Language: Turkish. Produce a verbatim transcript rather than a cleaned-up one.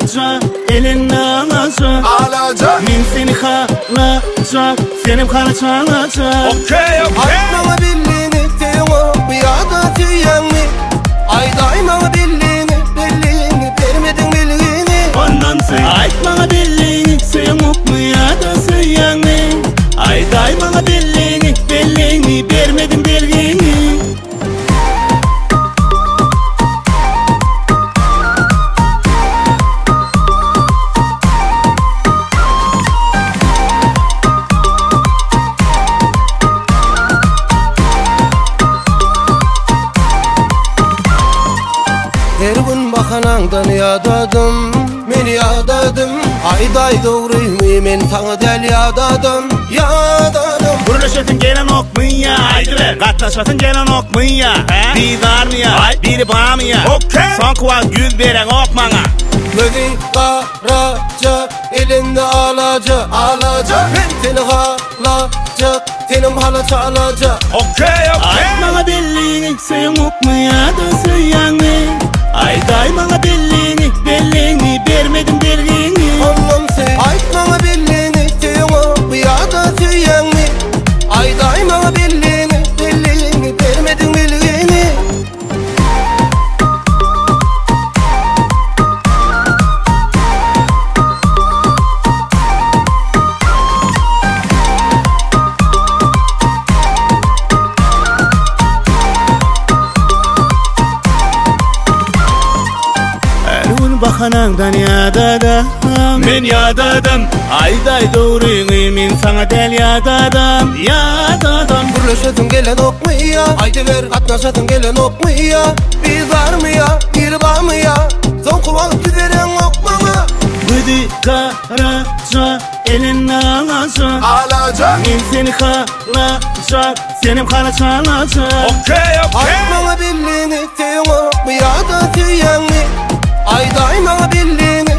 alacak, elini alacak, alacak. Min seni kalacak, senim kara çalacak. Okey, okey. Atmama billini teyongo, bu yada tüyenmi. Aydayma billini, billini, vermedin bilgini. Ondan sen aytmana billini, sevmok mu ya da sevyanni. Aydaymana billini, billini, vermedin bilgini. Her gün bakanangdan yadadım, men yadadım. Ayday doğruyum, men sana del yadadım, yadadım. Burlaşatın gelen ok mu ya? Haydi ver. Katlaşatın gelen ok mu ya? Bir var mı ya? Biri bana mı ya? Okey. Son kuva gül veren ok bana. Gözü karaca, elinde alaca, alaca. Ben seni halacak, senim hala çalacak. Okey, okey. Aytmana billini, sevmok mu ya da sevyanni. Aydaymana billini, billini, vermedin bilgini. Anlam sen aytmana billini, teyongo, bu yada tüyenmi. Aydaymana billini, billini, vermedin bilgini. Bakanangdan yadadım, men yadadım. Ayday doğruyum, men sana del yadadım, yadadım. Burlaşatın gelen ok mu ya? Haydi ver, atlaşatın gelen ok mu ya? Bir var mı ya, bir var mı ya? Son kuvalıp gideren ok bana. Bıdı karaca, elini alacak, Alacak. Min seni kalacak, senim kara çalacak. Okey, okey. Aytmana billini, teyongo, bu yada tüyenmi. Aydayma billini,